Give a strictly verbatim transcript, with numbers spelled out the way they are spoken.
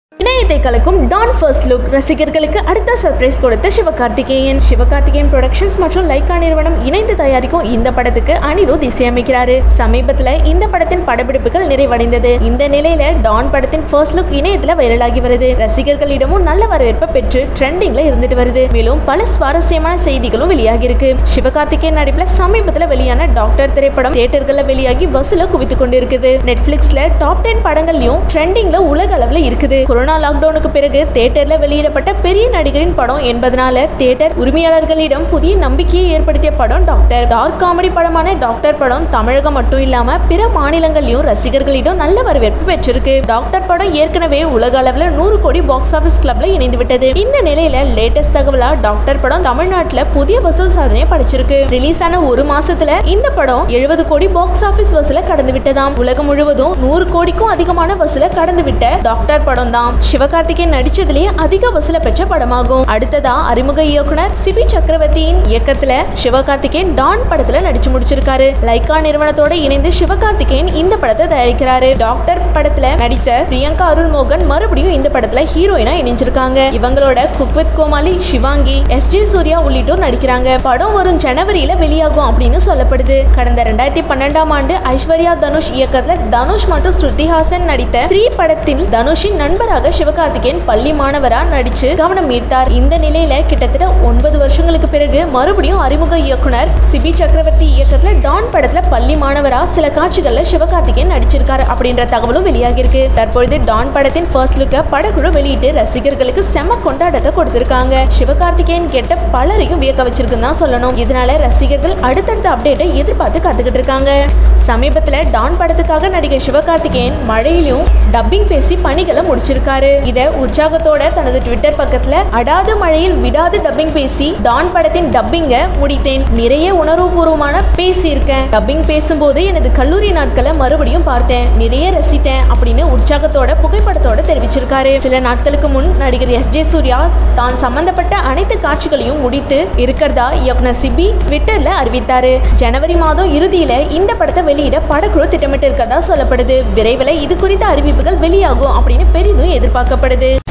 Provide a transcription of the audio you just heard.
இணையத்தை கலக்கும் Don first look ரசிகர்களுக்கு அடுத்த சர்ப்ரைஸ் கொடுத்த சிவகார்த்திகேயன். சிவகார்த்திகேயன் புரொடக்ஷன்ஸ் மற்றும் லைக்கா நிறுவனம் இணைந்து தயாரிக்கும் இந்த படத்துக்கு அனிருத் இசையமைக்கிறாரு. சமீபத்துல இந்த படத்தின் படப்பிடிப்புகள் நிறைவடைந்தது. இந்த நிலையில டான் படத்தின் ஃபர்ஸ்ட் லுக் இணையத்துல வைரலாகி வருது. ரசிகர்களிடமும் நல்ல வரவேற்பை பெற்று ட்ரெண்டிங்ல இருந்துட்டு வருது. மேலும் பல சுவாரஸ்யமான செய்திகளும் வெளியாகி இருக்கு. சிவகார்த்திகேயன் நடிப்புல சமீபத்துல வெளியான டாக்டர் திரைப்படம் தியேட்டர்கள்ல வெளியாகி வசூல குவித்து கொண்டு இருக்குது. நெட்ஃபிளிக்ஸ்ல டாப் டென் படங்கள்லயும் ட்ரெண்டிங்ல உலக அளவுல இருக்குது. கொரோனா லாக்டவுனுக்கு பிறகு தியேட்டர்ல வெளியிடப்பட்ட பெரிய நடிகரின் படம் என்பதனால தியேட்டர் உரிமையாளர்களிடம் புதிய நம்பிக்கையை ஏற்படுத்திய படம் டாக்டர். டார்க் காமெடி படமான டாக்டர் படம் தமிழகம் மட்டும் இல்லாம பிற மாநிலங்களிலும் ரசிகர்களிடம் நல்ல வரவேற்பு பெற்றிருக்கு. டாக்டர் படம் ஏற்கனவே உலக அளவுல நூறு கோடி பாக்ஸ் ஆபீஸ் கிளப்ல இணைந்து விட்டது. இந்த நிலையில லேட்டஸ்ட் தகவலா டாக்டர் படம் தமிழ்நாட்டுல புதிய வசூல் சாதனையை படைச்சிருக்கு. ரிலீஸ் ஆன ஒரு மாசத்துல இந்த படம் எழுபது கோடி பாக்ஸ் ஆபீஸ் வசூல கடந்து விட்டதாம். உலகம் முழுவதும் நூறு கோடிக்கும் அதிகமான வசூல கடந்து விட்ட டாக்டர் படம் தான் சிவகார்த்திகேயன் நடிச்சதுலேயே அதிக வசூல பெற்ற படமாகும். அடுத்ததா அறிமுக இயக்குனர் சிபி சக்கரவர்த்தியின் இயக்கத்துல சிவகார்த்திகேயன் டான் படத்துல நடிச்சு முடிச்சிருக்காரு. லைக்கா நிறுவனத்தோட இணைந்து சிவகார்த்திகேயன் இந்த படத்தை தயாரிக்கிறாரு. டாக்டர் படத்துல நடித்த பிரியங்கா மோகன் மறுபடியும் இந்த படத்துல ஹீரோயினா இணைஞ்சிருக்காங்க. இவங்களோட cook with Komali, Sivaangi, S J Suryah உள்ளிட்டோர் நடிக்கிறாங்க. படம் வரும் ஜனவரியில வெளியாகும் அப்படின்னு சொல்லப்படுது. கடந்த ரெண்டாயிரத்தி பன்னெண்டாம் ஆண்டு ஐஸ்வர்யா தனுஷ் இயக்கத்துல தனுஷ் மற்றும் ஸ்ருதிஹாசன் நடித்த த்ரீ படத்தில் தனுஷின் நண்பராக சிவகார்த்திகேயன் பள்ளி மாணவரா நடிச்சு கவனம் ஈர்த்தார். இந்த நிலையில கிட்டத்தட்ட ஒன்பது வருஷங்களுக்கு பிறகு மறுபடியும் அறிமுக இயக்குனர் சிபி சக்கரவர்த்தி இயக்கத்துல டான் படத்துல பள்ளி மாணவரா சில காட்சிகள்ல சிவகார்த்திகேயன் நடிச்சிருக்காரு அப்படின்ற தகவலும் வெளியாகி இருக்கு. தற்பொழுது டான் படத்தின் ஃபர்ஸ்ட் லுக்க படக்குழு வெளியிட்டு ரசிகர்களுக்கு செம கொண்டாட்டத்தை கொடுத்திருக்காங்க. சிவகார்த்திகேயன் கேட்ட பலரையும் வியக்க வச்சிருக்குன்னு தான் சொல்லணும். இதனால ரசிகர்கள் அடுத்தடுத்த அப்டேட்டை எதிர்பார்த்து காத்துக்கிட்டு இருக்காங்க. சமீபத்துல டான் படத்துக்காக நடிகர் சிவகார்த்திகேயன் மழையிலும் டப்பிங் பேசி பணிகளை முடிச்சிருக்காரு. இத உற்சாகத்தோட தனது ட்விட்டர் பக்கத்துல அடாது மழையில் விடாது டப்பிங் பேசி டான் படத்தின் டப்பிங்க முடித்தேன். நிறைய உணர்வுபூர்வமான பேசி இருக்கேன். டப்பிங் பேசும்போது எனது கல்லூரி நாட்களை மறுபடியும் பார்த்தேன். நிறைய ரசித்தேன் அப்படின்னு உற்சாகத்தோட புகைப்படத்தோட தெரிவிச்சிருக்காரு. சில நாட்களுக்கு முன் நடிகர் எஸ் ஜே சூர்யா தான் சம்பந்தப்பட்ட அனைத்து காட்சிகளையும் முடித்து இருக்கிறதா இயக்குனர் சிபி ட்விட்டர்ல அறிவித்தாரு. ஜனவரி மாதம் இறுதியில இந்த படத்தை வெளியிட படக்குழு திட்டமிட்டு இருக்கிறதா சொல்லப்படுது. விரைவில் இது குறித்த அறிவிப்புகள் வெளியாகும் அப்படின்னு பெரிதும் எதிர்பார்க்கப்படுது.